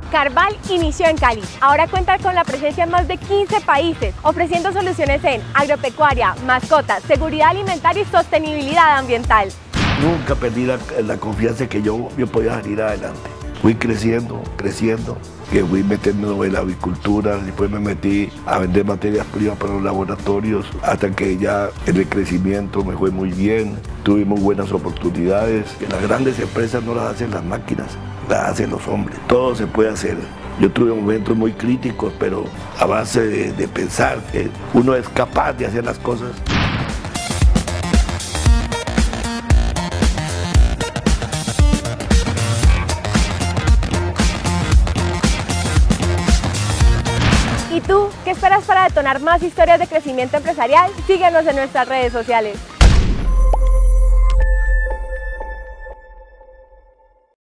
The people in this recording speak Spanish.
Carval inició en Cali. Ahora cuenta con la presencia en más de 15 países, ofreciendo soluciones en agropecuaria, mascotas, seguridad alimentaria y sostenibilidad ambiental. Nunca perdí la confianza que yo podía salir adelante. Fui creciendo, que fui metiendo en la avicultura, después me metí a vender materias primas para los laboratorios, hasta que ya en el crecimiento me fue muy bien, tuvimos buenas oportunidades. Las grandes empresas no las hacen las máquinas, las hacen los hombres. Todo se puede hacer. Yo tuve momentos muy críticos, pero a base de pensar que uno es capaz de hacer las cosas. ¿Y tú qué esperas para detonar más historias de crecimiento empresarial? Síguenos en nuestras redes sociales.